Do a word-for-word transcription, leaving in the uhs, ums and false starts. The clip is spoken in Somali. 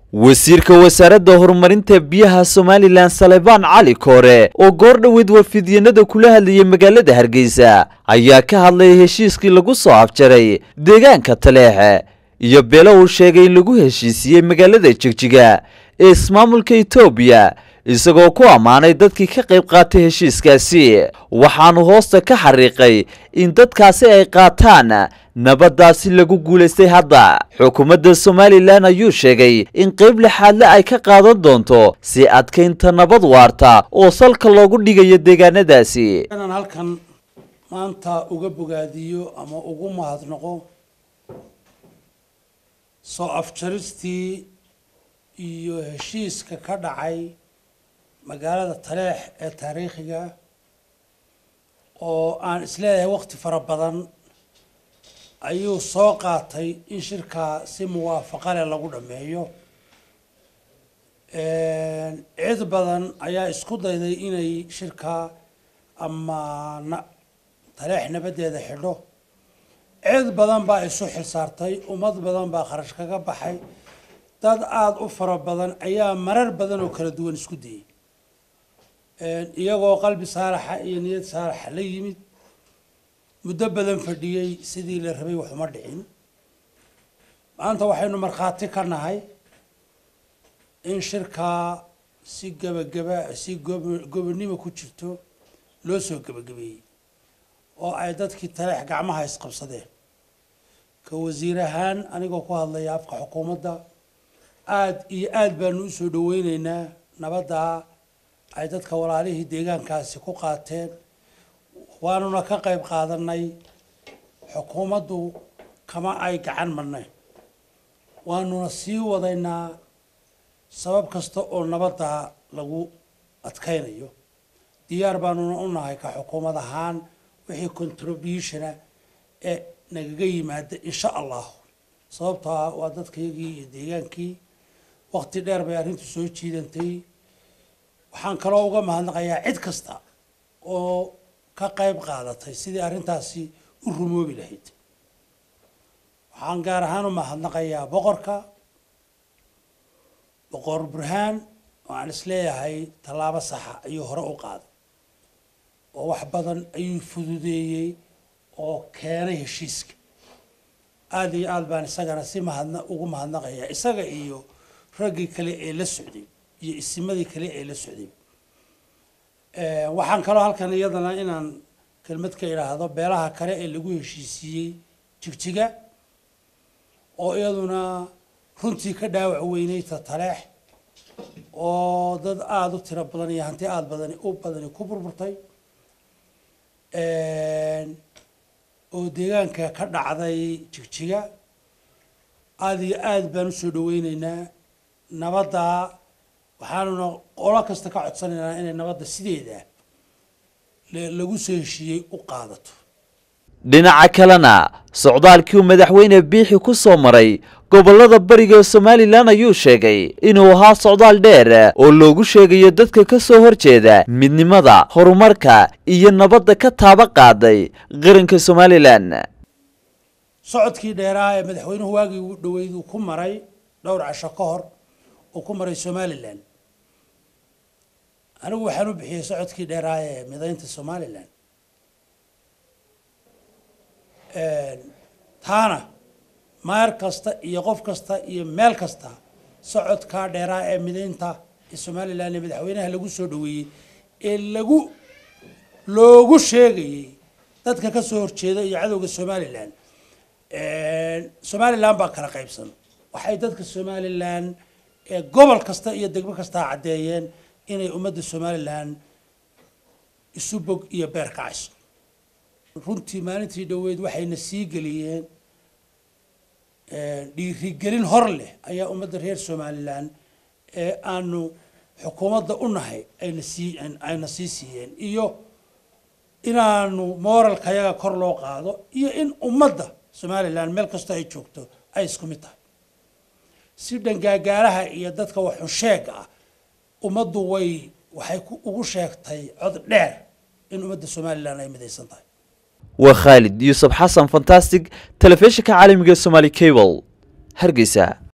wasiirka wasaaradda horumarinta biyaha Somaliland Salebaan Cali Koore oo goor dhaweyd wafdiyanada kula hadlayay magaalada Hargeysa ayaa ka hadlay heshiiskii lagu soo afjaray deegaanka Taleexe iyo beelo uu sheegay in lagu heshiisiyay magaalada Jigjiga ee ismaamulka Itoobiya isagoo ku amaanay dadkii ka qayb qaatay heshiiskaasi waxaanu hoosta ka xariiqay in dadkaasi ay qaataan nabadaasi lagu guuleystay hadda xukuumadda Somaliland ayuu sheegay in qayb lixaad ay ka qaadan doonto si adkeynta nabad waarta oo salka loogu dhigayo deegaanadaasi inaan halkan maanta uga bogaadiyo ama ugu mahadnaqo soo afjaristii iyo heshiiska ka dhacay magaalada Taleex ee taariikhiga oo aan isleeyahay waqti fara badan ayuu soo qaatay in shirka si muwaafaqo leh lagu dhameeyo ee cid badan ayaa isku dayday inay shirka ama Taleex nabadeeda xidho cid badan baa isu xilsaartay ummad badan baa kharash kaga baxay dad aad u fara badan ayaa marar badan oo kala duwan isku dayay iyagoo qalbi saaraxa iyo niyad saaraxa la yimid muddo badan fadhiyay sidii la rabay wax uma dhicin maanta waxaynu markhaati ka nahay in shirka si gabagaba si gobonimo ku jirto loo soo gabagabeeyay oo ay dadkii Taleex gacmaha isqabsadeen ka wasiir ahaan anigoo ku hadlaya afka xukuumadda aad iyo aad baanu u soo dhaweynaynaa nabadda ay dadka walaalihii deegaankaasi ku qaateen waanuna ka qayb qaadanay xukuumaddu kama ay gacan marnay waanuna sii wadaynaa sabab kasta oo nabadda lagu adkaynayo diyaar baanuna u nahay ka xukuumad ahaan wixii contribution ee nagaga yimaada insha Allah sababta waa dadkaygii iyo deegaankii waqti dheer bay arrintu soo jiidantay waxaan kaloo uga mahadnaqayaa cid kasta oo ka qayb qaadatay sidii arrintaasi u rumoobi lahayd waxaan gaar ahaan u mahadnaqayaa boqorka boqor Burhaan oo aan isleeyahay tallaabo sax ah ayuu hore u qaaday oo wax badan ayuu fududeeyay oo keenay heshiiska aad iyo aad baan isagana si mahadna ugu mahadnaqayaa isaga iyo raggii kale ee la socday iyo isimadii kale ee la socday ee waxaan kaloo halkan iyadana inaan kelmad ka iraahdo beelaha kale ee lagu heshiisiyay Jigjiga oo iyaduna runtii ka dhaawac weynay Taleex oo dad aad u tiro badan iyo hanti aad badan u badan ku burburtay ee oo deegaanka ka dhacday Jigjiga aad iyo aad baan u soo dhaweynaynaa nabadda waxaanu qolo kasta ka codsanaynaa inay nabadda sideeda lagu soo heshiiyay u qaadato dhinaca kalena socdaalkii madaxweyne Biixi ku soo maray gobolada bariga Somaliland ayuu sheegay inuu ahaa socdaal dheer oo loogu sheegayo dadka ka soo horjeeda midnimada horumarka iyo nabadda ka taaba qaaday qaranka Somaliland socodkii dheeraa ee madaxweynuhu waagii u dhaweyd ku maray dhowr casho ka hor oo ku maray Somaliland anigu waxaan u bixiyay socodkii dheeraa ee midaynta Somaliland ee taana maar kasta iyo qof kasta iyo meel kasta socodka dheeraa ee midaynta Somaliland ee madaxweynaha lagu soo dhaweeyay ee lagu loogu sheegay dadka ka soo horjeeda iyo cadawga Somaliland ee Somaliland baa kala qaybsan waxay dadka Somaliland ee gobol kasta iyo degmo kasta cadeeyeen inay ummadda Somaliland isu bog iyo beer ka cayso runtii maalintii dhaweyd waxayna sii galiyeen ee dhiirigelin hor leh ayaa ummadda reer Somaliland ee aanu xukuumadda u nahay ayna sii ayna sii siiyeen iyo inaanu moralkayaga kor loo qaado iyo in ummadda Somaliland meel kasta ay joogto ay isku mid tahay si dhangaagaaraha iyo dadka wax u sheeg ah ummaddu way waxay ugu sheegtay cod dheer in ummadda Somaliland ay midaysan tahay وخالد يوسف حسن فانتاستيك تلفزيون عالمي Somali Cable هرقيسة.